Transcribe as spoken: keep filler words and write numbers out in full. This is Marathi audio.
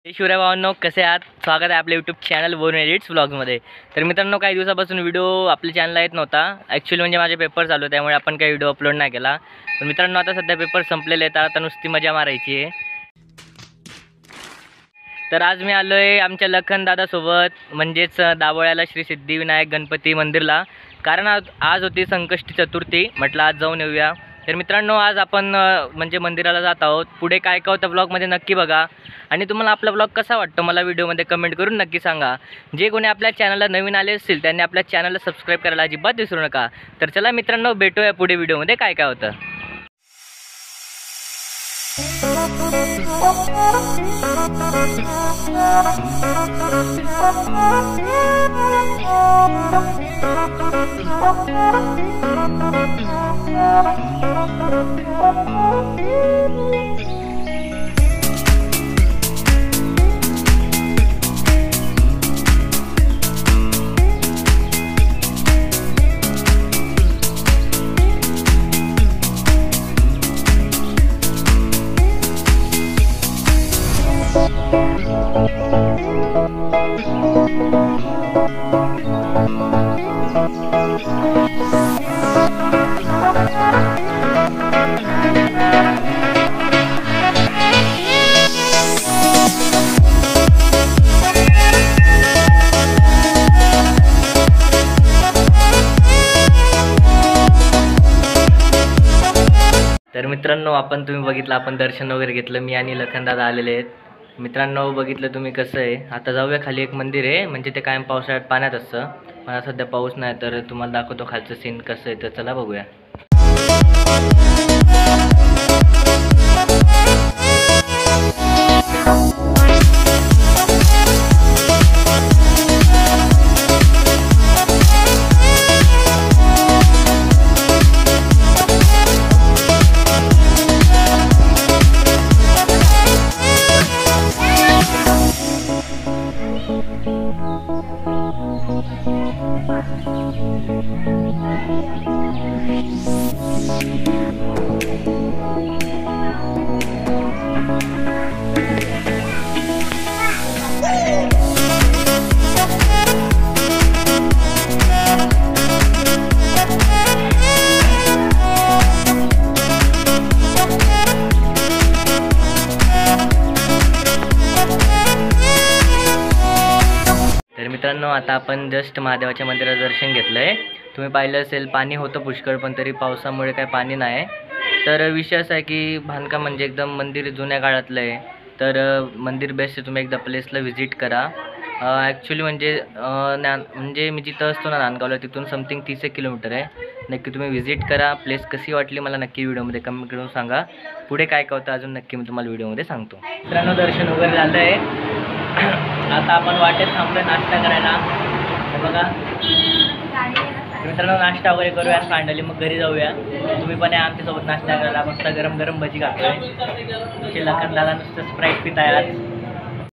हे शिवराय भावांनो, कसे आहात? स्वागत आहे आपल्या यूट्यूब चॅनल वरून एडिट्स व्लॉग्समध्ये. तर मित्रांनो, काही दिवसापासून व्हिडिओ आपल्या चॅनलला येत नव्हता. ॲक्च्युली म्हणजे माझे पेपर चालू त्यामुळे आपण काही व्हिडिओ अपलोड नाही केला. पण मित्रांनो, आता सध्या पेपर संपलेले आहेत, आता नुसती मजा मारायची आहे. तर आज मी आलो आहे आमच्या लखन दादासोबत, म्हणजेच दाबोळ्याला श्री सिद्धिविनायक गणपती मंदिरला. कारण आज आज होती संकष्टी चतुर्थी, म्हटलं आज जाऊन येऊया. तर मित्रांनो, आज आपण म्हणजे मंदिराला जात आहोत. पुढे काय काय होतं ब्लॉगमध्ये नक्की बघा. आणि तुम्हाला आपला ब्लॉग कसा वाटतो मला व्हिडिओमध्ये कमेंट करून नक्की सांगा. जे कोणी आपल्या चॅनलला नवीन आले असतील त्यांनी आपल्या चॅनलला सबस्क्राईब करायला अजिबात विसरू नका. तर चला मित्रांनो, भेटूया पुढे व्हिडिओमध्ये काय काय होतं. तर मित्रांनो, आपण तुम्ही बघितलं, आपण दर्शन वगैरे घेतलं. मी आणि लखन दादा आलेले आहेत. मित्रांनो, बघितलं तुम्ही कसं आहे. आता जाऊया खाली, एक मंदिर आहे, म्हणजे ते कायम पावसाळ्यात पाण्यात असतं. पण सध्या पाऊस नाही, तर तुम्हाला दाखवतो खालचं सीन कसं आहे. तर चला बघूया. तर मित्रांनो, आता आपण जस्ट महादेवाच्या मंदिरात दर्शन घेतलं आहे. तुम्ही पाहिलं असेल, पाणी होतं पुष्कळ, पण तरी पावसामुळे काही पाणी नाही. तर विषय असा आहे की बांधकाम म्हणजे एकदम मंदिर जुन्या काळातलं आहे. तर मंदिर बेस्ट आहे, तुम्ही एकदा प्लेसला व्हिजिट करा. ॲक्च्युली म्हणजे ना म्हणजे मी जिथं असतो ना, नांदगावला, तिथून समथिंग तीस एक किलोमीटर आहे. नक्की तुम्ही व्हिजिट करा. प्लेस कशी वाटली मला नक्की व्हिडिओमध्ये कमेंट करून सांगा. पुढे काय काय होतं अजून नक्की मी तुम्हाला व्हिडिओमध्ये सांगतो. मित्रांनो, दर्शन वगैरे झालं आहे. आता आपण वाटेत थांबलोय नाश्ता करायला. बघा मित्रांनो, नाश्ता वगैरे करूया फायनली, मग घरी जाऊया. तुम्ही पण आमच्यासोबत नाश्ता करायला. मस्त गरम गरम भजी खातोय. लखन दादा नुसतं स्प्राईट पित आहे आज.